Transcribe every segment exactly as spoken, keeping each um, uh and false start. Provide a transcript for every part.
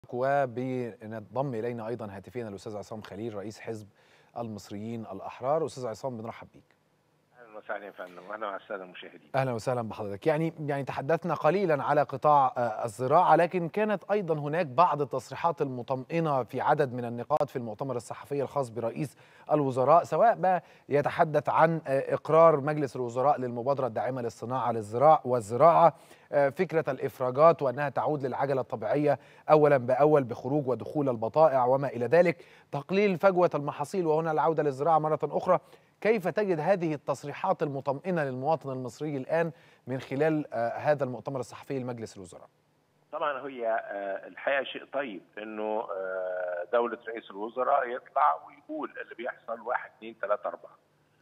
وبنضم الينا ايضا هاتفيا الاستاذ عصام خليل رئيس حزب المصريين الاحرار. استاذ عصام بنرحب بيك. اهلا وسهلا يا فندم، واهلا على الساده المشاهدين. اهلا وسهلا بحضرتك. يعني يعني تحدثنا قليلا على قطاع الزراعه، لكن كانت ايضا هناك بعض التصريحات المطمئنه في عدد من النقاط في المؤتمر الصحفي الخاص برئيس الوزراء، سواء ما يتحدث عن اقرار مجلس الوزراء للمبادره الداعمه للصناعه للزراعه والزراعه، فكره الافراجات وانها تعود للعجله الطبيعيه اولا باول بخروج ودخول البضائع وما الى ذلك، تقليل فجوه المحاصيل وهنا العوده للزراعه مره اخرى. كيف تجد هذه التصريحات المطمئنة للمواطن المصري الآن من خلال هذا المؤتمر الصحفي لمجلس الوزراء؟ طبعا هي الحقيقة شيء طيب انه دولة رئيس الوزراء يطلع ويقول اللي بيحصل واحد اثنين ثلاثة أربعة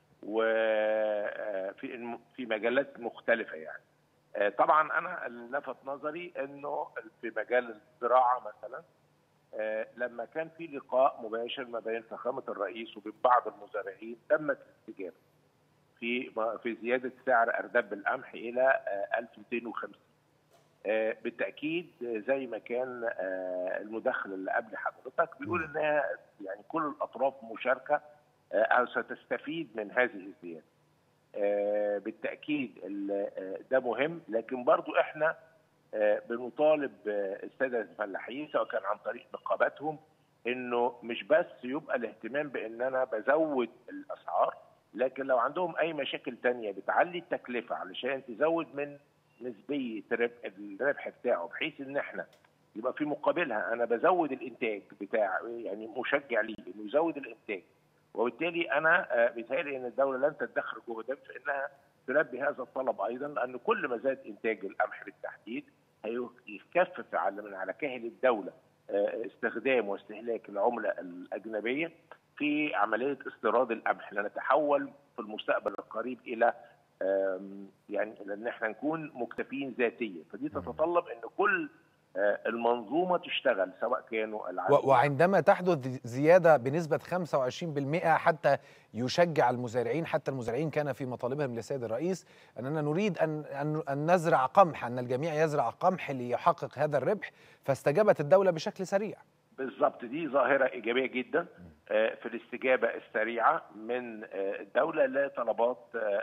وفي في مجالات مختلفة. يعني طبعا أنا اللي لفت نظري انه في مجال الزراعة مثلا لما كان في لقاء مباشر ما بين فخامة الرئيس وبين بعض المزارعين تمت الاستجابة في في زيادة سعر أرداب القمح إلى ألف ومئتين وخمسين. بالتأكيد زي ما كان المداخل اللي قبل حضرتك بيقول إنها يعني كل الأطراف مشاركة أو ستستفيد من هذه الزيادة. بالتأكيد ده مهم، لكن برضو إحنا بنطالب الساده الفلاحين سواء كان عن طريق نقاباتهم انه مش بس يبقى الاهتمام بان انا بزود الاسعار، لكن لو عندهم اي مشاكل تانية بتعلي التكلفه علشان تزود من نسبيه الربح بتاعه، بحيث ان احنا يبقى في مقابلها انا بزود الانتاج بتاع، يعني مشجع ليه انه يزود الانتاج، وبالتالي انا بيتهيألي ان الدوله لن تدخر جهدا في انها تلبي هذا الطلب ايضا، لان كل ما زاد انتاج القمح بالتحديد هيخفف على من على كاهل الدوله استخدام واستهلاك العمله الاجنبيه في عمليه استيراد القمح، لنتحول في المستقبل القريب الى يعني ان احنا نكون مكتفين ذاتيا، فدي تتطلب ان كل المنظومه تشتغل سواء كانوا العالم. وعندما تحدث زياده بنسبه خمسة وعشرين بالمئة حتى يشجع المزارعين، حتى المزارعين كان في مطالبهم للسيد الرئيس اننا نريد ان ان, أن نزرع قمح، ان الجميع يزرع قمح ليحقق هذا الربح، فاستجابت الدوله بشكل سريع. بالضبط، دي ظاهره ايجابيه جدا في الاستجابه السريعه من الدوله لطلبات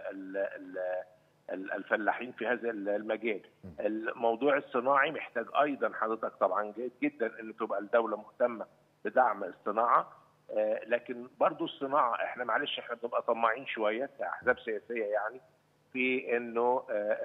الفلاحين في هذا المجال. الموضوع الصناعي محتاج ايضا حضرتك طبعا جيد جدا ان تبقى الدوله مهتمه بدعم الصناعه، لكن برضو الصناعه احنا معلش احنا بنبقى طماعين شويه كاحزاب سياسيه، يعني في انه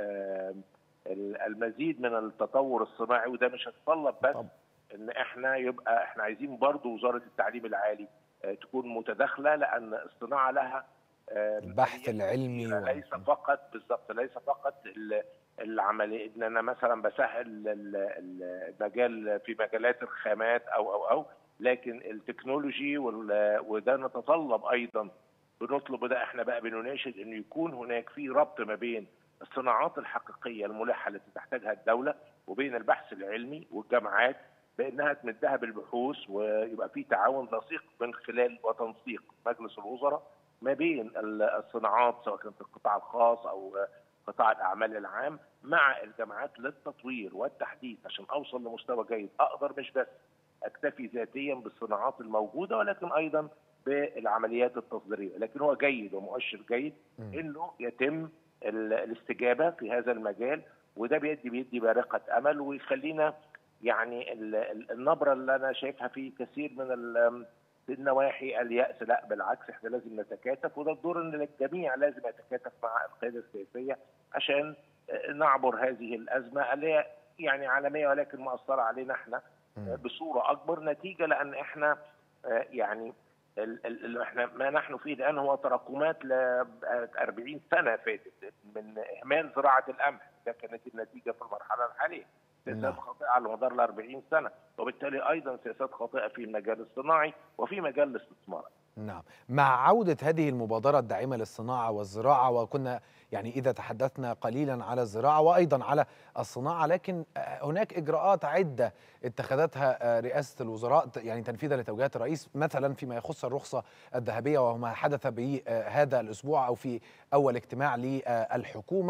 المزيد من التطور الصناعي، وده مش هيتطلب بس ان احنا يبقى احنا عايزين برضو وزاره التعليم العالي تكون متداخله، لان الصناعه لها البحث العلمي و... ليس فقط بالضبط ليس فقط العمليه ان انا مثلا بسهل المجال في مجالات الخامات او او او لكن التكنولوجي وال... وده نتطلب ايضا، بنطلب ده احنا بقى بنناشد انه يكون هناك في ربط ما بين الصناعات الحقيقيه الملحه التي تحتاجها الدوله وبين البحث العلمي والجامعات، بانها تمدها بالبحوث، ويبقى في تعاون لصيق من خلال وتنسيق مجلس الوزراء ما بين الصناعات سواء كانت في القطاع الخاص او قطاع الاعمال العام مع الجامعات للتطوير والتحديث، عشان اوصل لمستوى جيد اقدر مش بس اكتفي ذاتيا بالصناعات الموجوده ولكن ايضا بالعمليات التصديريه. لكن هو جيد ومؤشر جيد انه يتم الاستجابه في هذا المجال، وده بيدي بيدي بارقه امل ويخلينا يعني النبره اللي انا شايفها في كثير من في النواحي اليأس، لا بالعكس احنا لازم نتكاتف، وده الدور ان الجميع لازم يتكاتف مع القياده السياسيه عشان نعبر هذه الازمه اللي هي يعني عالميه ولكن مؤثره علينا احنا بصوره اكبر، نتيجه لان احنا يعني اللي احنا ما نحن فيه الان هو تراكمات ل أربعين سنه فاتت من اهمال زراعه القمح، ده كانت النتيجه في المرحله الحاليه. سياسات خاطئه على مدار ال أربعين سنه، وبالتالي ايضا سياسات خاطئه في المجال الصناعي وفي مجال الاستثمار. نعم، مع عودة هذه المبادرة الداعمة للصناعة والزراعة، وكنا يعني إذا تحدثنا قليلا على الزراعة وأيضا على الصناعة، لكن هناك إجراءات عدة اتخذتها رئاسة الوزراء يعني تنفيذا لتوجيهات الرئيس، مثلا فيما يخص الرخصة الذهبية وما حدث بهذا الأسبوع أو في أول اجتماع للحكومة.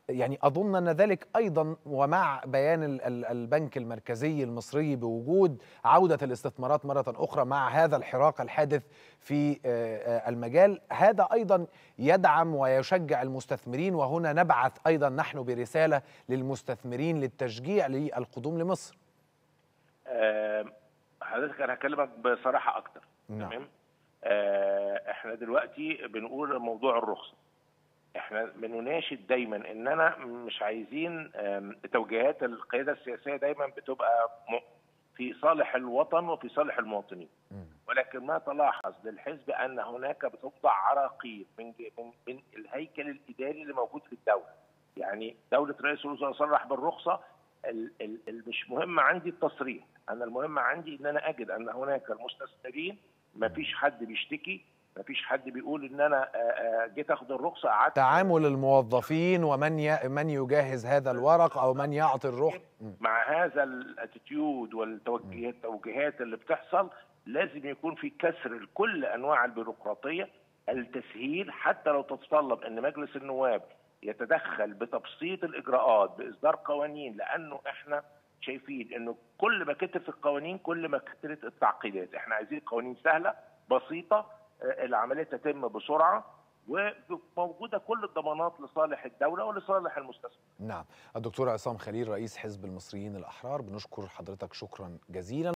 يعني أظن أن ذلك أيضا ومع بيان البنك المركزي المصري بوجود عودة الاستثمارات مرة أخرى مع هذا الحراك الحادث في المجال، هذا أيضا يدعم ويشجع المستثمرين. وهنا نبعث أيضا نحن برسالة للمستثمرين للتشجيع للقدوم لمصر. أه حضرتك أنا هكلمك بصراحة أكتر. نعم. تمام. أه احنا دلوقتي بنقول موضوع الرخصة، احنا بنناشد دايما اننا مش عايزين توجيهات القياده السياسيه دايما بتبقى في صالح الوطن وفي صالح المواطنين، ولكن ما تلاحظ للحزب ان هناك بتوضع عراقيل من من من الهيكل الاداري اللي موجود في الدوله. يعني دوله رئيس الوزراء صرح بالرخصه، مش مهم عندي التصريح، انا المهم عندي ان انا اجد ان هناك المستثمرين ما فيش حد بيشتكي، ما فيش حد بيقول ان انا جيت اخد الرخصه قعدت. تعامل الموظفين ومن ي... من يجهز هذا الورق او من يعطي الرخصه مع هذا الاتيتيود والتوجيهات التوجيهات اللي بتحصل، لازم يكون في كسر لكل انواع البيروقراطيه، التسهيل، حتى لو تتطلب ان مجلس النواب يتدخل بتبسيط الاجراءات باصدار قوانين، لانه احنا شايفين انه كل ما كتر في القوانين كل ما كترت التعقيدات. احنا عايزين قوانين سهله بسيطه، العمليه تتم بسرعه، وموجوده كل الضمانات لصالح الدوله ولصالح المستثمر. نعم. الدكتور عصام خليل رئيس حزب المصريين الأحرار، بنشكر حضرتك شكرا جزيلا.